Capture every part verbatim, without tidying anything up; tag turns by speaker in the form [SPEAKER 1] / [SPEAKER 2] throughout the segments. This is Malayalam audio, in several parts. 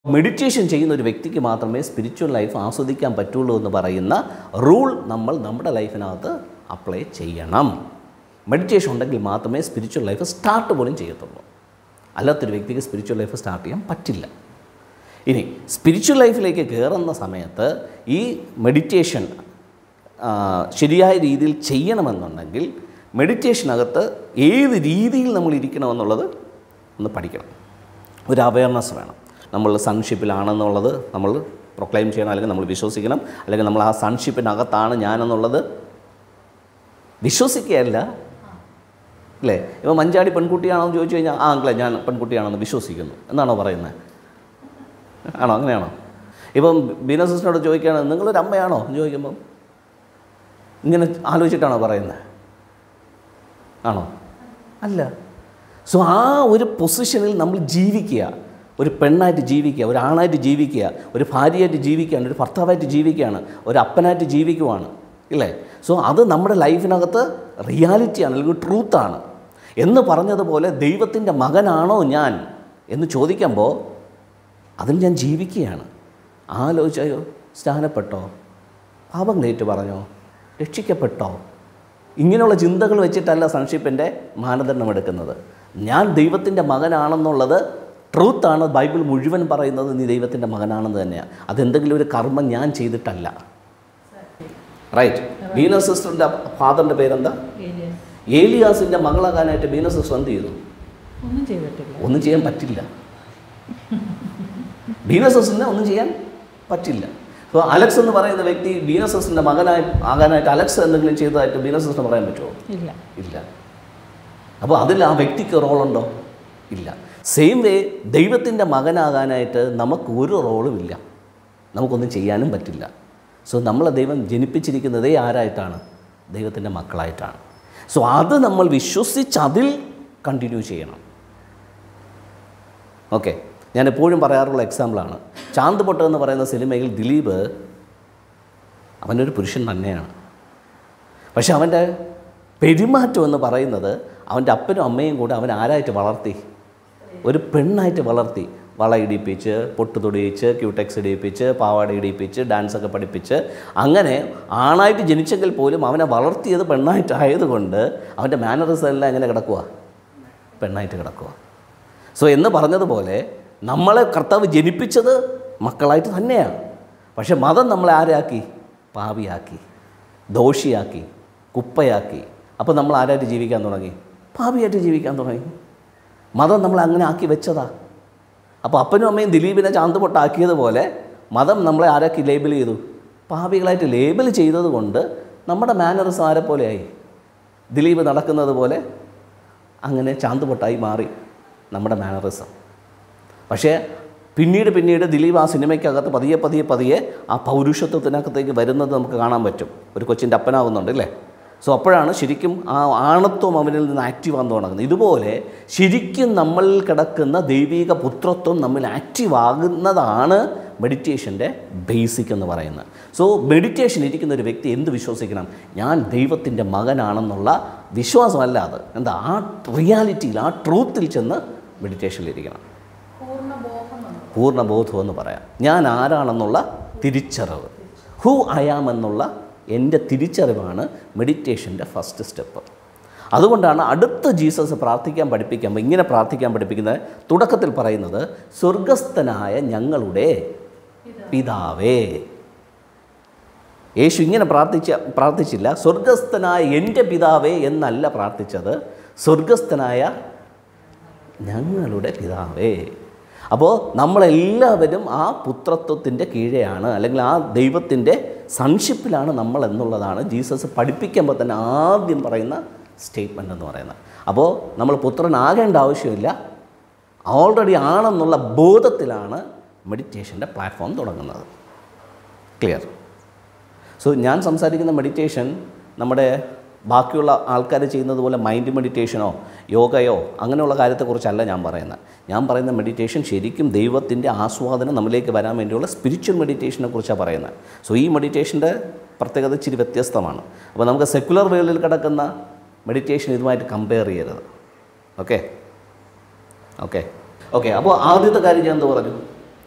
[SPEAKER 1] മെഡിറ്റേഷൻ ചെയ്യുന്ന ഒരു വ്യക്തിക്ക് മാത്രമേ സ്പിരിച്വൽ ലൈഫ് ആസ്വദിക്കാൻ പറ്റുള്ളൂ എന്ന് പറയുന്ന റൂൾ നമ്മൾ നമ്മുടെ ലൈഫിനകത്ത് അപ്ലൈ ചെയ്യണം. മെഡിറ്റേഷൻ ഉണ്ടെങ്കിൽ മാത്രമേ സ്പിരിച്വൽ ലൈഫ് സ്റ്റാർട്ട് പോലും ചെയ്യത്തുള്ളൂ. അല്ലാത്തൊരു വ്യക്തിക്ക് സ്പിരിച്വൽ ലൈഫ് സ്റ്റാർട്ട് ചെയ്യാൻ പറ്റില്ല. ഇനി സ്പിരിച്വൽ ലൈഫിലേക്ക് കയറുന്ന സമയത്ത് ഈ മെഡിറ്റേഷൻ ശരിയായ രീതിയിൽ ചെയ്യണമെന്നുണ്ടെങ്കിൽ മെഡിറ്റേഷനകത്ത് ഏത് രീതിയിൽ നമ്മൾ ഇരിക്കണമെന്നുള്ളത് ഒന്ന് പഠിക്കണം. ഒരു അവയർനെസ് വേണം. നമ്മൾ സൺഷിപ്പിലാണെന്നുള്ളത് നമ്മൾ പ്രൊക്ലെയിം ചെയ്യണം, അല്ലെങ്കിൽ നമ്മൾ വിശ്വസിക്കണം, അല്ലെങ്കിൽ നമ്മൾ ആ സൺഷിപ്പിനകത്താണ് ഞാനെന്നുള്ളത് വിശ്വസിക്കുകയല്ല, അല്ലേ? ഇപ്പോൾ മഞ്ചാടി പെൺകുട്ടിയാണോ എന്ന് ചോദിച്ചു കഴിഞ്ഞാൽ ആ അങ്കിളെ ഞാൻ പെൺകുട്ടിയാണെന്ന് വിശ്വസിക്കുന്നു എന്നാണോ പറയുന്നത്? ആണോ? അങ്ങനെയാണോ? ഇപ്പം ബീന സിസ്റ്ററിനോട് ചോദിക്കുകയാണ് നിങ്ങളൊരു അമ്മയാണോ എന്ന് ചോദിക്കുമ്പം ഇങ്ങനെ ആലോചിച്ചിട്ടാണോ പറയുന്നത്? ആണോ? അല്ല. സോ ആ ഒരു പൊസിഷനിൽ നമ്മൾ ജീവിക്കുക, ഒരു പെണ്ണായിട്ട് ജീവിക്കുക, ഒരു ആണായിട്ട് ജീവിക്കുക, ഒരു ഭാര്യയായിട്ട് ജീവിക്കുകയാണ്, ഒരു ഭർത്താവായിട്ട് ജീവിക്കുകയാണ്, ഒരു അപ്പനായിട്ട് ജീവിക്കുവാണ്, ഇല്ലേ? സോ അത് നമ്മുടെ ലൈഫിനകത്ത് റിയാലിറ്റിയാണ്, അല്ലെങ്കിൽ ട്രൂത്താണ്. എന്ന് പറഞ്ഞതുപോലെ ദൈവത്തിൻ്റെ മകനാണോ ഞാൻ എന്ന് ചോദിക്കുമ്പോൾ അതിൽ ഞാൻ ജീവിക്കുകയാണ്. ആലോചിച്ചോ, സ്നാനപ്പെട്ടോ, പാപങ്ങളേറ്റ് പറഞ്ഞോ, രക്ഷിക്കപ്പെട്ടോ, ഇങ്ങനെയുള്ള ചിന്തകൾ വെച്ചിട്ടല്ല സൺഷിപ്പിൻ്റെ മാനദണ്ഡം എടുക്കുന്നത്. ഞാൻ ദൈവത്തിൻ്റെ മകനാണെന്നുള്ളത് ട്രൂത്താണ്. ബൈബിൾ മുഴുവൻ പറയുന്നത് നീ ദൈവത്തിൻ്റെ മകനാണെന്ന് തന്നെയാണ്. അതെന്തെങ്കിലും ഒരു കർമ്മം ഞാൻ ചെയ്തിട്ടല്ല. റൈറ്റ്? ബീന സിസ്റ്ററിൻ്റെ ഫാദറിൻ്റെ പേരെന്താ? ഏലിയാസിൻ്റെ മകളാകാനായിട്ട് ബീന സിസ്റ്റർ എന്ത് ചെയ്തു?
[SPEAKER 2] ഒന്നും ചെയ്തിട്ടില്ല.
[SPEAKER 1] ഒന്നും ചെയ്യാൻ പറ്റില്ല. ബീന സിസ്റ്ററിനെ ഒന്നും ചെയ്യാൻ പറ്റില്ല. അപ്പോൾ അലക്സ് എന്ന് പറയുന്ന വ്യക്തി ബീന സിസ്റ്ററിൻ്റെ മകനായി ആകാനായിട്ട് അലക്സ് എന്തെങ്കിലും ചെയ്തതായിട്ട് ബീന സിസ്റ്ററിന് പറയാൻ പറ്റുമോ?
[SPEAKER 2] ഇല്ല.
[SPEAKER 1] ഇല്ല. അപ്പോൾ അതിൽ ആ വ്യക്തിക്ക് റോളുണ്ടോ? ഇല്ല. സെയിം വേ ദൈവത്തിൻ്റെ മകനാകാനായിട്ട് നമുക്ക് ഒരു റോളും ഇല്ല, നമുക്കൊന്നും ചെയ്യാനും പറ്റില്ല. സോ നമ്മളെ ദൈവം ജനിപ്പിച്ചിരിക്കുന്നതേ ആരായിട്ടാണ്? ദൈവത്തിൻ്റെ മക്കളായിട്ടാണ്. സോ അത് നമ്മൾ വിശ്വസിച്ച് അതിൽ കണ്ടിന്യൂ ചെയ്യണം. ഓക്കെ, ഞാൻ എപ്പോഴും പറയാറുള്ള എക്സാമ്പിളാണ് ചാന്ത് പൊട്ട് എന്ന് പറയുന്ന സിനിമയിൽ ദിലീപ് അവനൊരു പുരുഷൻ തന്നെയാണ്. പക്ഷെ അവൻ്റെ പെരുമാറ്റം എന്ന് പറയുന്നത് അവൻ്റെ അപ്പനും അമ്മയും കൂടെ അവൻ ആരായിട്ട് വളർത്തി? ഒരു പെണ്ണായിട്ട് വളർത്തി. വള ഇടിപ്പിച്ച്, പൊട്ട് തൊടിയിച്ച്, ക്യൂടെക്സ് ഇടിപ്പിച്ച്, പാവാട ഇടിപ്പിച്ച്, ഡാൻസൊക്കെ പഠിപ്പിച്ച്, അങ്ങനെ ആണായിട്ട് ജനിച്ചെങ്കിൽ പോലും അവനെ വളർത്തിയത് പെണ്ണായിട്ടായതുകൊണ്ട് അവൻ്റെ മാനറിസം എല്ലാം എങ്ങനെ കിടക്കുക? പെണ്ണായിട്ട് കിടക്കുക. സോ എന്ന് പറഞ്ഞതുപോലെ നമ്മളെ കർത്താവ് ജനിപ്പിച്ചത് മക്കളായിട്ട് തന്നെയാണ്. പക്ഷെ മതം നമ്മളെ ആരാക്കി? പാപിയാക്കി, ദോഷിയാക്കി, കുപ്പയാക്കി. അപ്പോൾ നമ്മൾ ആരായിട്ട് ജീവിക്കാൻ തുടങ്ങി? പാപിയായിട്ട് ജീവിക്കാൻ തുടങ്ങി. മതം നമ്മളെ അങ്ങനെ ആക്കി വെച്ചതാ. അപ്പോൾ അപ്പനും അമ്മയും ദിലീപിനെ ചാന്തുപൊട്ടാക്കിയതുപോലെ മതം നമ്മളെ ആരാക്കി ലേബിൾ ചെയ്തു? പാപികളായിട്ട് ലേബിൾ ചെയ്തത് കൊണ്ട് നമ്മുടെ മാനറിസം ആരെ പോലെയായി? ദിലീപ് നടക്കുന്നത് പോലെ അങ്ങനെ ചാന്തുപൊട്ടായി മാറി നമ്മുടെ മാനറിസം. പക്ഷേ പിന്നീട് പിന്നീട് ദിലീപ് ആ സിനിമയ്ക്കകത്ത് പതിയെ പതിയെ പതിയെ ആ പൗരുഷത്വത്തിനകത്തേക്ക് വരുന്നത് നമുക്ക് കാണാൻ പറ്റും. ഒരു കൊച്ചിൻ്റെ അപ്പനാവുന്നുണ്ട്, അല്ലേ? സോ അപ്പോഴാണ് ശരിക്കും ആ ആണത്വം അവനിൽ നിന്ന് ആക്റ്റീവ് ആകാൻ തുടങ്ങുന്നത്. ഇതുപോലെ ശരിക്കും നമ്മളിൽ കിടക്കുന്ന ദൈവിക പുത്രത്വം നമ്മൾ ആക്റ്റീവ് ആകുന്നതാണ് മെഡിറ്റേഷൻ്റെ ബേസിക് എന്ന് പറയുന്നത്. സോ മെഡിറ്റേഷൻ ഇരിക്കുന്ന ഒരു വ്യക്തി എന്ത് വിശ്വസിക്കണം? ഞാൻ ദൈവത്തിൻ്റെ മകനാണെന്നുള്ള വിശ്വാസമല്ല, അത് എന്താ ആ റിയാലിറ്റിയിൽ, ആ ട്രൂത്തിൽ ചെന്ന് മെഡിറ്റേഷനിലിരിക്കണം. പൂർണ്ണബോധം എന്ന് പറയാം. ഞാൻ ആരാണെന്നുള്ള തിരിച്ചറിവ്, ഹൂ ഐ ആം എന്നുള്ള എൻ്റെ തിരിച്ചറിവാണ് മെഡിറ്റേഷൻ്റെ ഫസ്റ്റ് സ്റ്റെപ്പ്. അതുകൊണ്ടാണ് അടുത്ത ജീസസ് പ്രാർത്ഥിക്കാൻ പഠിപ്പിക്കുമ്പോൾ ഇങ്ങനെ പ്രാർത്ഥിക്കാൻ പഠിപ്പിക്കുന്നത്. തുടക്കത്തിൽ പറയുന്നത് സ്വർഗസ്ഥനായ ഞങ്ങളുടെ പിതാവേ. യേശു ഇങ്ങനെ പ്രാർത്ഥിച്ച പ്രാർത്ഥിച്ചില്ല സ്വർഗസ്ഥനായ എൻ്റെ പിതാവേ എന്നല്ല പ്രാർത്ഥിച്ചത്, സ്വർഗസ്ഥനായ ഞങ്ങളുടെ പിതാവേ. അപ്പോൾ നമ്മളെല്ലാവരും ആ പുത്രത്വത്തിൻ്റെ കീഴെയാണ്, അല്ലെങ്കിൽ ആ ദൈവത്തിൻ്റെ സൺഷിപ്പിലാണ് നമ്മൾ എന്നുള്ളതാണ് ജീസസ് പഠിപ്പിക്കുമ്പോൾ തന്നെ ആദ്യം പറയുന്ന സ്റ്റേറ്റ്മെൻ്റ് എന്ന് പറയുന്നത്. അപ്പോൾ നമ്മൾ പുത്രനാകേണ്ട ആവശ്യമില്ല, ഓൾറെഡി ആണെന്നുള്ള ബോധത്തിലാണ് മെഡിറ്റേഷൻ്റെ പ്ലാറ്റ്ഫോം തുടങ്ങുന്നത്. ക്ലിയർ? സോ ഞാൻ സംസാരിക്കുന്ന മെഡിറ്റേഷൻ നമ്മുടെ ബാക്കിയുള്ള ആൾക്കാർ ചെയ്യുന്നത് പോലെ മൈൻഡ് മെഡിറ്റേഷനോ യോഗയോ അങ്ങനെയുള്ള കാര്യത്തെക്കുറിച്ചല്ല ഞാൻ പറയുന്നത്. ഞാൻ പറയുന്ന മെഡിറ്റേഷൻ ശരിക്കും ദൈവത്തിൻ്റെ ആസ്വാദനം നമ്മിലേക്ക് വരാൻ വേണ്ടിയുള്ള സ്പിരിച്വൽ മെഡിറ്റേഷനെ കുറിച്ചാണ് പറയുന്നത്. സോ ഈ മെഡിറ്റേഷൻ്റെ പ്രത്യേകത ഇച്ചിരി വ്യത്യസ്തമാണ്. അപ്പോൾ നമുക്ക് സെക്കുലർ വേൾഡിൽ കിടക്കുന്ന മെഡിറ്റേഷൻ ഇതുമായിട്ട് കമ്പയർ ചെയ്യരുത്. ഓക്കെ ഓക്കെ ഓക്കെ അപ്പോൾ ആദ്യത്തെ കാര്യം ഞാൻ എന്ത് പറഞ്ഞു?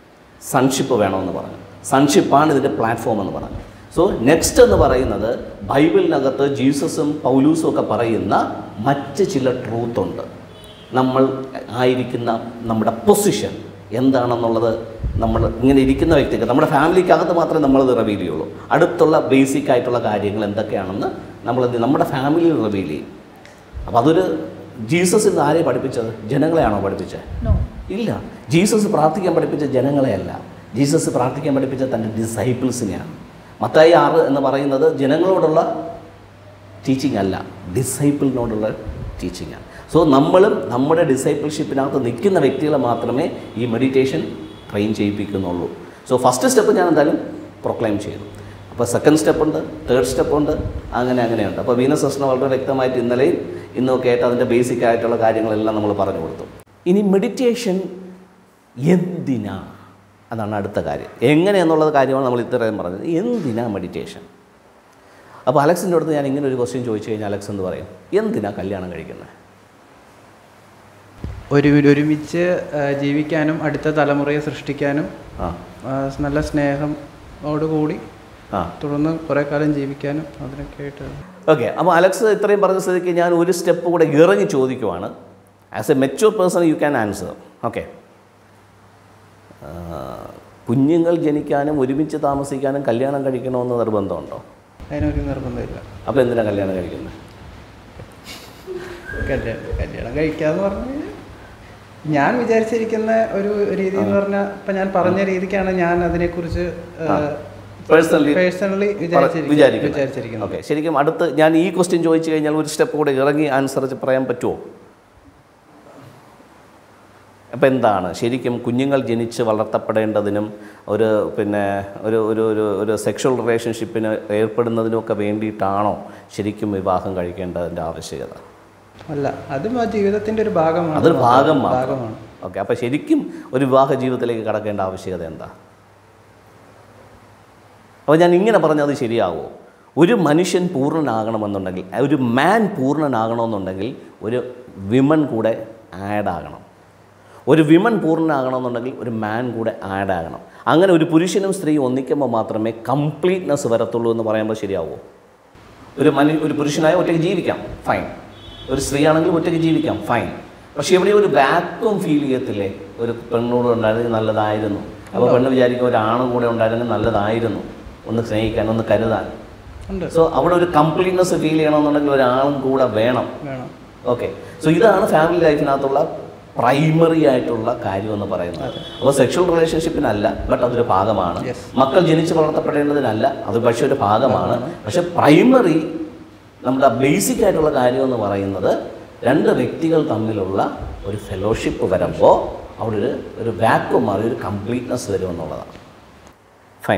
[SPEAKER 1] സൺഷിപ്പ് വേണമെന്ന് പറഞ്ഞു. സൺഷിപ്പാണ് ഇതിൻ്റെ പ്ലാറ്റ്ഫോം എന്ന് പറഞ്ഞു. സോ നെക്സ്റ്റ് എന്ന് പറയുന്നത് ബൈബിളിനകത്ത് ജീസസും പൗലൂസും ഒക്കെ പറയുന്ന മറ്റ് ചില ട്രൂത്തുണ്ട്. നമ്മൾ ആയിരിക്കുന്ന നമ്മുടെ പൊസിഷൻ എന്താണെന്നുള്ളത് നമ്മൾ ഇങ്ങനെ ഇരിക്കുന്ന വ്യക്തിക്ക് നമ്മുടെ ഫാമിലിക്കകത്ത് മാത്രമേ നമ്മളത് റിവീൽ ചെയ്യുള്ളൂ. അടുത്തുള്ള ബേസിക് ആയിട്ടുള്ള കാര്യങ്ങൾ എന്തൊക്കെയാണെന്ന് നമ്മളത് നമ്മുടെ ഫാമിലിയിൽ റിവീൽ ചെയ്യും. അപ്പോൾ അതൊരു ജീസസ് ഇന്ന് ആരെയാണ് പഠിപ്പിച്ചത്? ജനങ്ങളെയാണോ പഠിപ്പിച്ചത്? ഇല്ല. ജീസസ് പ്രാർത്ഥിക്കാൻ പഠിപ്പിച്ച ജനങ്ങളെയല്ല. ജീസസ് പ്രാർത്ഥിക്കാൻ പഠിപ്പിച്ച തൻ്റെ ഡിസൈപ്പിൾസിനെയാണ്. മത്തായി ആറ് എന്ന് പറയുന്നത് ജനങ്ങളോടുള്ള ടീച്ചിങ് അല്ല, ഡിസൈപ്പിളിനോടുള്ള ടീച്ചിങ്ങാണ്. സോ നമ്മളും നമ്മുടെ ഡിസൈപ്പിൾഷിപ്പിനകത്ത് നിൽക്കുന്ന വ്യക്തികളെ മാത്രമേ ഈ മെഡിറ്റേഷൻ ട്രെയിൻ ചെയ്യിപ്പിക്കുന്നുള്ളൂ. സോ ഫസ്റ്റ് സ്റ്റെപ്പ് ഞാൻ എന്തായാലും പ്രൊക്ലൈം ചെയ്തു. അപ്പോൾ സെക്കൻഡ് സ്റ്റെപ്പുണ്ട്, തേർഡ് സ്റ്റെപ്പുണ്ട്, അങ്ങനെ അങ്ങനെയുണ്ട്. അപ്പോൾ വീനസ് സെഷന് വളരെ വ്യക്തമായിട്ട് ഇന്നലെയും ഇന്നൊക്കെ ആയിട്ട് അതിൻ്റെ ബേസിക് ആയിട്ടുള്ള കാര്യങ്ങളെല്ലാം നമ്മൾ പറഞ്ഞു കൊടുത്തു. ഇനി മെഡിറ്റേഷൻ എന്തിനാ? അതാണ് അടുത്ത കാര്യം. എങ്ങനെയെന്നുള്ളത് കാര്യമാണ് നമ്മൾ ഇത്രയും പറഞ്ഞത്. എന്തിനാ മെഡിറ്റേഷൻ? അപ്പോൾ അലക്സിൻ്റെ അടുത്ത് ഞാൻ ഇങ്ങനെ ഒരു ക്വസ്റ്റ്യൻ ചോദിച്ചു കഴിഞ്ഞാൽ അലക്സ് എന്ന് പറയും, എന്തിനാ കല്യാണം കഴിക്കുന്നത്?
[SPEAKER 2] ഒരു ഒരുമിച്ച് ജീവിക്കാനും അടുത്ത തലമുറയെ സൃഷ്ടിക്കാനും നല്ല സ്നേഹത്തോടുകൂടി തുടർന്ന് കുറേ കാലം ജീവിക്കാനും അതിനൊക്കെ ആയിട്ട്.
[SPEAKER 1] ഓക്കെ. അപ്പോൾ അലക്സ് ഇത്രയും പറഞ്ഞ സ്ഥിതിക്ക് ഞാൻ ഒരു സ്റ്റെപ്പ് കൂടെ ഇറങ്ങി ചോദിക്കുവാണ്. As a mature person you can answer. Okay. കുഞ്ഞുങ്ങൾ ജനിക്കാനും ഒരുമിച്ച് താമസിക്കാനും കല്യാണം കഴിക്കണമെന്ന് നിർബന്ധമുണ്ടോ?
[SPEAKER 2] അതിനൊരു നിർബന്ധമില്ല.
[SPEAKER 1] അപ്പോൾ എന്തിനാണ് കല്യാണം കഴിക്കുന്നത്?
[SPEAKER 2] കല്യാണം കല്യാണം കഴിക്കാന്ന് പറഞ്ഞു ഞാൻ വിചാരിച്ചിരിക്കുന്ന ഒരു രീതി എന്ന് പറഞ്ഞാൽ ഇപ്പം ഞാൻ പറഞ്ഞ രീതിക്കാണ് ഞാൻ അതിനെക്കുറിച്ച്
[SPEAKER 1] പേഴ്സണലി
[SPEAKER 2] പേഴ്സണലി വിചാരിച്ചിരിക്കുന്നത്.
[SPEAKER 1] ഓക്കെ. ശരിക്കും അടുത്ത് ഞാൻ ഈ ക്വസ്റ്റ്യൻ ചോദിച്ചു കഴിഞ്ഞാൽ ഒരു സ്റ്റെപ്പ് കൂടെ ഇറങ്ങി ആൻസർ പറയാൻ പറ്റുമോ? അപ്പോൾ എന്താണ് ശരിക്കും കുഞ്ഞുങ്ങൾ ജനിച്ച് വളർത്തപ്പെടേണ്ടതിനും ഒരു പിന്നെ ഒരു ഒരു ഒരു ഒരു സെക്ഷൽ റിലേഷൻഷിപ്പിന് ഏർപ്പെടുന്നതിനുമൊക്കെ വേണ്ടിയിട്ടാണോ ശരിക്കും വിവാഹം കഴിക്കേണ്ടതിൻ്റെ ആവശ്യകത?
[SPEAKER 2] അല്ല, അതും ആ ജീവിതത്തിൻ്റെ ഒരു ഭാഗമാണ്.
[SPEAKER 1] അതൊരു ഭാഗം ഭാഗമാണ്. ഓക്കെ. അപ്പോൾ ശരിക്കും ഒരു വിവാഹ ജീവിതത്തിലേക്ക് കടക്കേണ്ട ആവശ്യകത എന്താ? അപ്പോൾ ഞാൻ ഇങ്ങനെ പറഞ്ഞത് ശരിയാവുമോ? ഒരു മനുഷ്യൻ പൂർണ്ണനാകണമെന്നുണ്ടെങ്കിൽ, ഒരു മാൻ പൂർണ്ണനാകണമെന്നുണ്ടെങ്കിൽ ഒരു വിമൺ കൂടെ ആഡാകണം. ഒരു വിമൺ പൂർണ്ണനാകണമെന്നുണ്ടെങ്കിൽ ഒരു മാൻ കൂടെ ആഡാകണം. അങ്ങനെ ഒരു പുരുഷനും സ്ത്രീയും ഒന്നിക്കുമ്പോൾ മാത്രമേ കംപ്ലീറ്റ്നെസ് വരത്തുള്ളൂ എന്ന് പറയുമ്പോൾ ശരിയാവുമോ? ഒരു മനു ഒരു പുരുഷനായ ഒറ്റയ്ക്ക് ജീവിക്കാം, ഫൈൻ. ഒരു സ്ത്രീ ആണെങ്കിൽ ഒറ്റയ്ക്ക് ജീവിക്കാം, ഫൈൻ. പക്ഷേ ഇവിടെ ഒരു വാക്വം ഫീൽ ചെയ്യത്തില്ലേ? ഒരു പെണ്ണോട് ഉണ്ടായിരുന്നെങ്കിൽ നല്ലതായിരുന്നു. അപ്പോൾ പെണ്ണ് വിചാരിക്കും ഒരാണും കൂടെ ഉണ്ടായിരുന്നെങ്കിൽ നല്ലതായിരുന്നു, ഒന്ന് സ്നേഹിക്കാൻ, ഒന്ന് കരുതാൻ. സോ അവിടെ ഒരു കംപ്ലീറ്റ്നെസ് ഫീൽ ചെയ്യണമെന്നുണ്ടെങ്കിൽ ഒരാളും കൂടെ വേണം. ഓക്കെ. സോ ഇതാണ് ഫാമിലി ലൈഫിനകത്തുള്ള പ്രൈമറി ആയിട്ടുള്ള കാര്യം എന്ന് പറയുന്നത്. അപ്പോൾ സെക്ഷൽ റിലേഷൻഷിപ്പിനല്ല, ബട്ട് അതൊരു ഭാഗമാണ്. മക്കൾ ജനിച്ച് വളർത്തപ്പെടേണ്ടതിനല്ല, അത് പക്ഷേ ഒരു ഭാഗമാണ്. പക്ഷെ പ്രൈമറി നമ്മുടെ ബേസിക് ആയിട്ടുള്ള കാര്യം എന്ന് പറയുന്നത് രണ്ട് വ്യക്തികൾ തമ്മിലുള്ള ഒരു ഫെലോഷിപ്പ് വരുമ്പോൾ അവിടെ ഒരു ഒരു വാക്വം മാറി ഒരു കംപ്ലീറ്റ്നെസ് വരും എന്നുള്ളതാണ്. ഫൈൻ.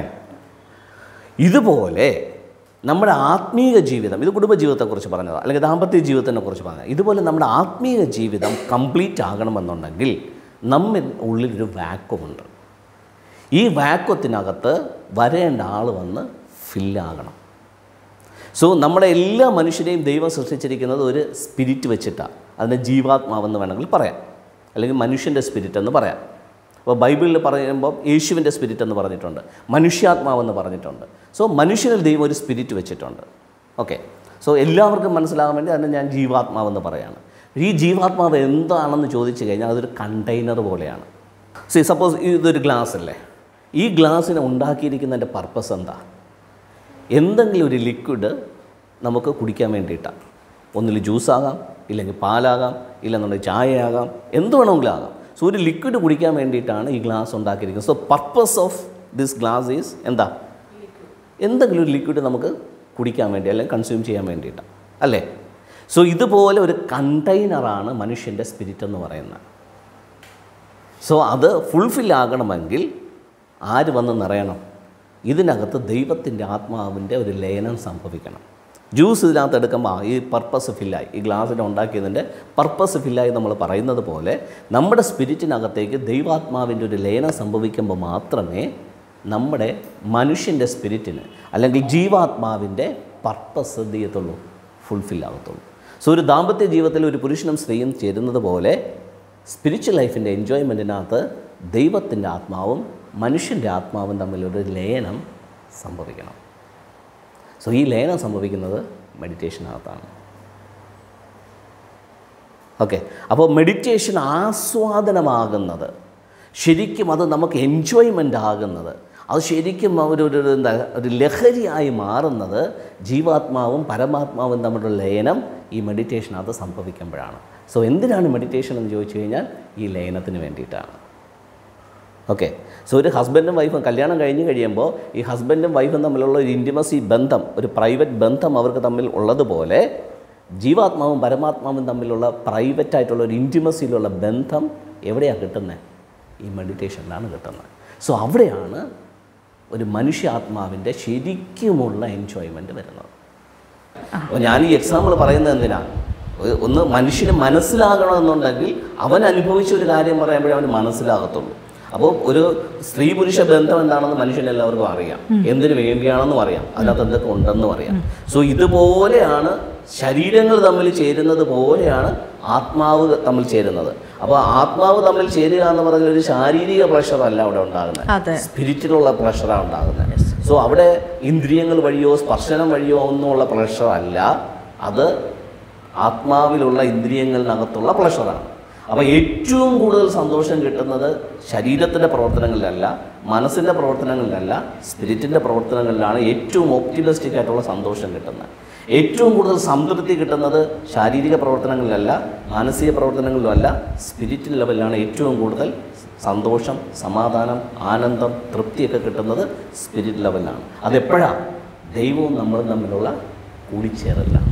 [SPEAKER 1] ഇതുപോലെ നമ്മുടെ ആത്മീയ ജീവിതം, ഇത് കുടുംബജീവിതത്തെക്കുറിച്ച് പറഞ്ഞതാണ്, അല്ലെങ്കിൽ ദാമ്പത്യ ജീവിതത്തിനെ കുറിച്ച് പറഞ്ഞത്. ഇതുപോലെ നമ്മുടെ ആത്മീയ ജീവിതം കംപ്ലീറ്റ് ആകണമെന്നുണ്ടെങ്കിൽ നമ്മിൽ ഉള്ളിലൊരു വാക്വമുണ്ട്. ഈ വാക്വത്തിനകത്ത് വരേണ്ട ആൾ വന്ന് ഫില്ലാകണം. സോ നമ്മുടെ എല്ലാ മനുഷ്യരെയും ദൈവം സൃഷ്ടിച്ചിരിക്കുന്നത് ഒരു സ്പിരിറ്റ് വെച്ചിട്ടാണ്. അതിനെ ജീവാത്മാവെന്ന് വേണമെങ്കിൽ പറയാം, അല്ലെങ്കിൽ മനുഷ്യൻ്റെ സ്പിരിറ്റ് എന്ന് പറയാം. അപ്പോൾ ബൈബിളിൽ പറയുമ്പോൾ യേശുവിൻ്റെ സ്പിരിറ്റ് എന്ന് പറഞ്ഞിട്ടുണ്ട്, മനുഷ്യാത്മാവെന്ന് പറഞ്ഞിട്ടുണ്ട്. സോ മനുഷ്യനിൽ ദൈവം ഒരു സ്പിരിറ്റ് വെച്ചിട്ടുണ്ട്. ഓക്കെ. സോ എല്ലാവർക്കും മനസ്സിലാകാൻ വേണ്ടി അതിനെ ഞാൻ ജീവാത്മാവെന്ന് പറയാണ്. ഈ ജീവാത്മാവ് എന്താണെന്ന് ചോദിച്ചു കഴിഞ്ഞാൽ അതൊരു കണ്ടെയ്നർ പോലെയാണ്. സി സപ്പോസ് ഇതൊരു ഗ്ലാസ് അല്ലേ, ഈ ഗ്ലാസ്സിനെ ഉണ്ടാക്കിയിരിക്കുന്നതിൻ്റെ പർപ്പസ് എന്താ? എന്തെങ്കിലും ഒരു ലിക്വിഡ് നമുക്ക് കുടിക്കാൻ വേണ്ടിയിട്ടാണ്. ഒന്നിൽ ജ്യൂസാകാം, ഇല്ലെങ്കിൽ പാലാകാം, ഇല്ലെന്നുണ്ടെങ്കിൽ ചായയാകാം, എന്ത് വേണമെങ്കിലും ആകാം. സോ ഒരു ലിക്വിഡ് കുടിക്കാൻ വേണ്ടിയിട്ടാണ് ഈ ഗ്ലാസ് ഉണ്ടാക്കിയിരിക്കുന്നത്. So purpose of this glass is എന്താ? എന്തെങ്കിലും ഒരു ലിക്വിഡ് നമുക്ക് കുടിക്കാൻ വേണ്ടി അല്ലെങ്കിൽ കൺസ്യൂം ചെയ്യാൻ വേണ്ടിയിട്ടാണ്, അല്ലേ? സോ ഇതുപോലെ ഒരു കണ്ടെയ്നറാണ് മനുഷ്യൻ്റെ സ്പിരിറ്റ് എന്ന് പറയുന്നത്. സോ അത് ഫുൾഫിൽ ആകണമെങ്കിൽ ആര് വന്ന് നിറയണം? ഇതിനകത്ത് ദൈവത്തിൻ്റെ ആത്മാവിൻ്റെ ഒരു ലയനം സംഭവിക്കണം. ജ്യൂസ് ഇതിനകത്ത് എടുക്കുമ്പോൾ ഈ പർപ്പസ് ഫില്ലായി, ഈ ഗ്ലാസ്സിനെ ഉണ്ടാക്കിയതിൻ്റെ പർപ്പസ് ഫില്ലായി നമ്മൾ പറയുന്നത് പോലെ നമ്മുടെ സ്പിരിറ്റിനകത്തേക്ക് ദൈവാത്മാവിൻ്റെ ഒരു ലയനം സംഭവിക്കുമ്പോൾ മാത്രമേ നമ്മുടെ മനുഷ്യൻ്റെ സ്പിരിറ്റിന് അല്ലെങ്കിൽ ജീവാത്മാവിൻ്റെ പർപ്പസ് എന്ത് ചെയ്യത്തുള്ളൂ? ഫുൾഫിൽ ആകത്തുള്ളൂ. സോ ഒരു ദാമ്പത്യ ജീവിതത്തിൽ ഒരു പുരുഷനും സ്ത്രീയും ചേരുന്നത് പോലെ സ്പിരിച്വൽ ലൈഫിൻ്റെ എൻജോയ്മെൻറ്റിനകത്ത് ദൈവത്തിൻ്റെ ആത്മാവും മനുഷ്യൻ്റെ ആത്മാവും തമ്മിലൊരു ലയനം സംഭവിക്കണം. സോ ഈ ലയനം സംഭവിക്കുന്നത് മെഡിറ്റേഷനകത്താണ്. ഓക്കെ, അപ്പോൾ മെഡിറ്റേഷൻ ആസ്വാദനമാകുന്നത്, ശരിക്കും അത് നമുക്ക് എൻജോയ്മെൻ്റ് ആകുന്നത്, അത് ശരിക്കും ഒരു ഒരു എന്താ ഒരു ലഹരിയായി മാറുന്നത് ജീവാത്മാവും പരമാത്മാവും തമ്മിലുള്ള ലയനം ഈ മെഡിറ്റേഷനകത്ത് സംഭവിക്കുമ്പോഴാണ്. സോ എന്തിനാണ് മെഡിറ്റേഷൻ എന്ന് ചോദിച്ചു കഴിഞ്ഞാൽ ഈ ലയനത്തിന് വേണ്ടിയിട്ടാണ്. ഓക്കെ, സോ ഒരു ഹസ്ബൻഡും വൈഫും കല്യാണം കഴിഞ്ഞ് കഴിയുമ്പോൾ ഈ ഹസ്ബൻഡും വൈഫും തമ്മിലുള്ള ഒരു ഇൻറ്റിമസി ബന്ധം, ഒരു പ്രൈവറ്റ് ബന്ധം അവർക്ക് തമ്മിൽ ഉള്ളതുപോലെ ജീവാത്മാവും പരമാത്മാവും തമ്മിലുള്ള പ്രൈവറ്റായിട്ടുള്ള ഒരു ഇൻറ്റിമസിയിലുള്ള ബന്ധം എവിടെയാണ് കിട്ടുന്നത്? ഈ മെഡിറ്റേഷനിലാണ് കിട്ടുന്നത്. സോ അവിടെയാണ് ഒരു മനുഷ്യാത്മാവിൻ്റെ ശരിക്കുമുള്ള എൻജോയ്മെൻറ്റ് വരുന്നത്. അപ്പോൾ ഞാൻ ഈ എക്സാമ്പിൾ പറയുന്നത് എന്തിനാണ്? ഒന്ന് മനുഷ്യന് മനസ്സിലാകണമെന്നുണ്ടെങ്കിൽ അവൻ അനുഭവിച്ച ഒരു കാര്യം പറയുമ്പോഴേ അവന് മനസ്സിലാകത്തുള്ളൂ. അപ്പോൾ ഒരു സ്ത്രീ പുരുഷ ബന്ധം എന്താണെന്ന് മനുഷ്യന് എല്ലാവർക്കും അറിയാം, എന്തിനു വേണ്ടിയാണെന്നും അറിയാം, അതിനകത്ത് എന്തൊക്കെ ഉണ്ടെന്നും അറിയാം. സോ ഇതുപോലെയാണ് ശരീരങ്ങൾ തമ്മിൽ ചേരുന്നത് പോലെയാണ് ആത്മാവ് തമ്മിൽ ചേരുന്നത്. അപ്പോൾ ആത്മാവ് തമ്മിൽ ചേരുക എന്ന് പറഞ്ഞാൽ ഒരു ശാരീരിക പ്രഷറല്ല അവിടെ ഉണ്ടാകുന്നത്, സ്പിരിറ്റിലുള്ള പ്രഷറാണ് ഉണ്ടാകുന്നത്. സോ അവിടെ ഇന്ദ്രിയങ്ങൾ വഴിയോ സ്പർശനം വഴിയോ ഒന്നുമുള്ള പ്രഷറല്ല, അത് ആത്മാവിലുള്ള ഇന്ദ്രിയങ്ങളിനകത്തുള്ള പ്രഷറാണ്. അപ്പോൾ ഏറ്റവും കൂടുതൽ സന്തോഷം കിട്ടുന്നത് ശരീരത്തിൻ്റെ പ്രവർത്തനങ്ങളിലല്ല, മനസ്സിൻ്റെ പ്രവർത്തനങ്ങളിലല്ല, സ്പിരിറ്റിൻ്റെ പ്രവർത്തനങ്ങളിലാണ് ഏറ്റവും ഒപ്റ്റിമിസ്റ്റിക് ആയിട്ടുള്ള സന്തോഷം കിട്ടുന്നത്. ഏറ്റവും കൂടുതൽ സംതൃപ്തി കിട്ടുന്നത് ശാരീരിക പ്രവർത്തനങ്ങളിലല്ല, മാനസിക പ്രവർത്തനങ്ങളിലുമല്ല, സ്പിരിറ്റിൽ ലെവലിലാണ് ഏറ്റവും കൂടുതൽ സന്തോഷം, സമാധാനം, ആനന്ദം, തൃപ്തിയൊക്കെ കിട്ടുന്നത് സ്പിരിറ്റ് ലെവലിലാണ്. അതെപ്പോഴാണ്? ദൈവവും നമ്മളും തമ്മിലുള്ള കൂടിച്ചേരലാണ്.